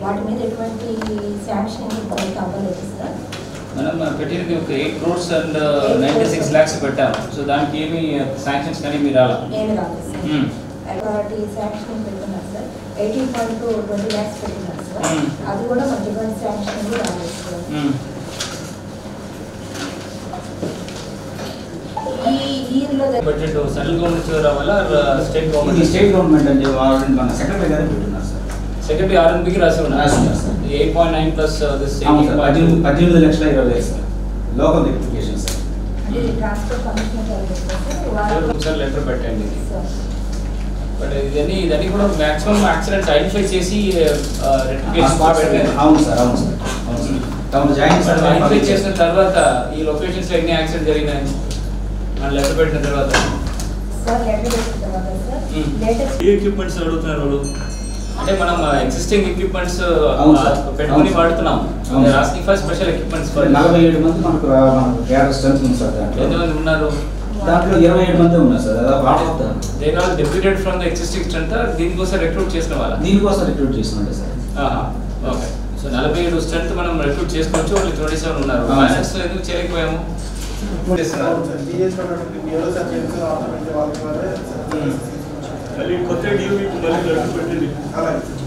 వాటి మీద ఎటువంటి శాంక్షన్ అవ్వలేదు సార్. మనం పెట్టినది ఒక 8 crores and 96 lakhs పెట్టాము. సో దానికి ఏమి శాంక్షన్స్ కానీ మీరు రాలా? ఏమి రాలేదు సార్. వాటి శాంక్షన్ పెట్టుకున్నారు సార్. 18.20 lakhs పెట్టినారు సార్. అది కూడా మనకి ఎటువంటి శాంక్షన్ రాలేదు సార్. ఈ ఇయర్లో బడ్జెట్ సెంట్రల్ గవర్నమెంట్ రావాలా స్టేట్ గవర్నమెంట్? స్టేట్ గవర్నమెంట్ అంటే మన సెక్రటరీ గారు పెట్టున్నారు సార్. సెక్రటరీ ఆర్ఎన్బికి రాసి ఉన్నారు సార్. 8.9 ప్లస్ దిస్ 18 లక్షల 20 sir. Local education sir. Transport commissioner sir letter పెట్టండి. బట్ ఇదని కూడా మాక్సిమం యాక్సిడెంట్స్ ఐడెంటిఫై చేసి అవును సార్ అవును సార్ అవును సార్. తమ జాయింట్ సార్ ఐడెంటిఫై చేసిన తర్వాత ఈ లొకేషన్స్ లో ఎన్ని యాక్సిడెంట్ జరిగినాయి లెటర్ పెట్టిన తర్వాత సార్ లెటర్ పెట్టిన తర్వాత సార్ లేటెస్ట్ ఎక్విప్మెంట్స్ అడుగుతున్నారు వాళ్ళు. అంటే మనం ఎగ్జిస్టింగ్ ఎక్విప్మెంట్స్ పెట్టుకొని వాడుతున్నాం. Asking for special equipments. 47 మంది మనకు క్యాడర్ స్ట్రెంత్ ఉంది సార్. ఎంతమంది ఉన్నారు దాంట్లో? 27 మంది ఉన్నారు sir. They are all deputed from the existing strength. దీనికోసం రిక్రూట్ చేసిన వాళ్ళ? దీనికోసం రిక్రూట్ చేసినట్టే సార్. ఓకే. సో 47 స్ట్రెంత్ మనం రిక్రూట్ చేసుకోవచ్చు. వాళ్ళు 27 ఉన్నారు. ఫైనాన్స్ ఎందుకు చేయలేకపోయాము? మళ్ళీ కొత్త డ్యూటీ మళ్ళీ పెట్టింది.